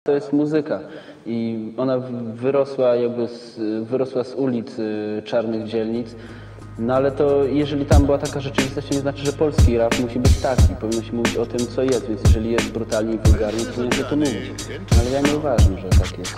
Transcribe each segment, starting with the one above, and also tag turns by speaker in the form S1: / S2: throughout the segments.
S1: To jest muzyka i ona wyrosła z ulic czarnych dzielnic. No ale to jeżeli tam była taka rzeczywistość, to nie znaczy, że polski rap musi być taki. Powinno się mówić o tym, co jest, więc jeżeli jest brutalnie i wulgarnie, to powinno się to mówić. Ale ja nie uważam, że tak jest.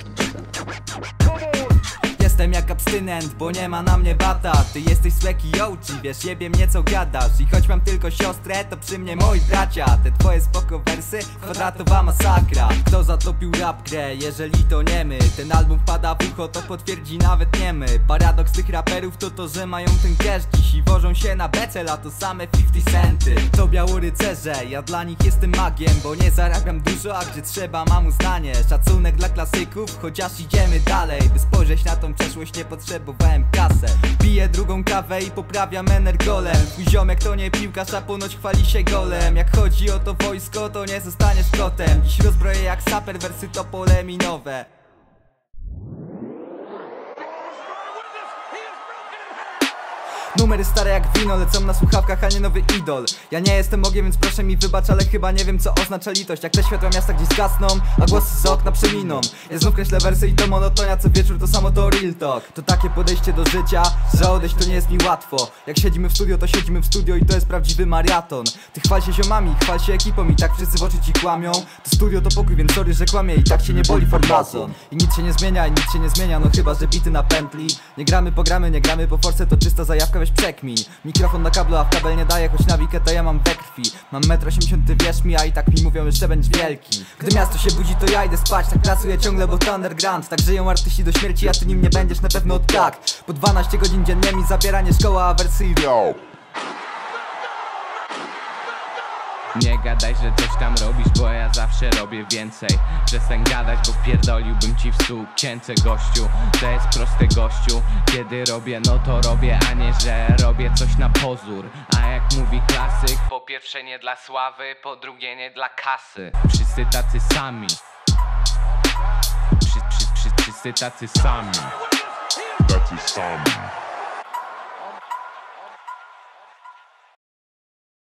S2: Jestem jak abstynent, bo nie ma na mnie bata. Ty jesteś sweki ołci, wiesz, jebie mnie co gadasz. I choć mam tylko siostrę, to przy mnie moi bracia. Te twoje spoko wersy, kwadratowa masakra. Kto zatopił rap grę, jeżeli to nie my? Ten album wpada w ucho, to potwierdzi nawet nie my. Paradoks tych raperów to to, że mają ten cash dziś i wożą się na becel, a to same 50 centy. To białorycerze, ja dla nich jestem magiem, bo nie zarabiam dużo, a gdzie trzeba mam uznanie. Szacunek dla klasyków, chociaż idziemy dalej. By spojrzeć na tą przeszłość, nie potrzebowałem kasę. Piję drugą kawę i poprawiam energolem. Twój ziomek to nie piłkarz, a ponoć chwali się golem. Jak chodzi o to wojsko, to nie zostaniesz kotem. Dziś rozbroję jak saper, wersy to pole minowe. Numery stare jak wino, lecą na słuchawkach, a nie nowy idol. Ja nie jestem Bogiem, więc proszę mi wybacz, ale chyba nie wiem, co oznacza litość. Jak te światła miasta gdzieś zgasną, a głosy z okna przeminą. Ja znów kreślę wersy i to monotonia, co wieczór to samo to real talk. To takie podejście do życia, że odejść to nie jest mi łatwo. Jak siedzimy w studio, to siedzimy w studio i to jest prawdziwy maraton. Ty chwal się ziomami, chwal się ekipą i tak wszyscy w oczy ci kłamią. To studio to pokój, więc sorry, że kłamie i tak się nie boli formazon. I nic się nie zmienia, i nic się nie zmienia, no chyba, że bity na pętli. Nie gramy po gramy, nie gramy po force, to czysta zajawka, weź przekmin. Mikrofon na kablu, a w kabel nie daje, choć nawikę to ja mam we krwi. Mam 1,80 m, ty wierz mi, a i tak mi mówią, jeszcze będziesz wielki. Gdy miasto się budzi, to ja idę spać, tak pracuję ciągle, bo to underground. Tak żyją artyści do śmierci, a ty nim nie będziesz, na pewno tak. Po 12 godzin dziennie mi zabieranie szkoła, a wersy idą.
S3: Nie gadaj, że coś tam robisz, bo ja zawsze robię więcej. Przestań gadać, bo wpierdoliłbym ci w sukience, gościu. To jest proste, gościu. Kiedy robię, no to robię, a nie, że robię coś na pozór. A jak mówi klasyk, po pierwsze nie dla sławy, po drugie nie dla kasy. Wszyscy tacy sami. Wszyscy tacy sami. Tacy sami.